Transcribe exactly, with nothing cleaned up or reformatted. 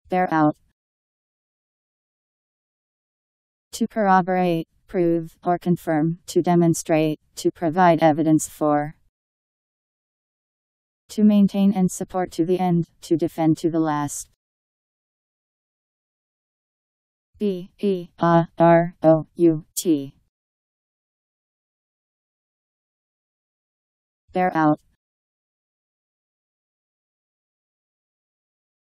Bear out. To corroborate, prove, or confirm, to demonstrate, to provide evidence for. To maintain and support to the end, to defend to the last. B E A R O U T. Bear out.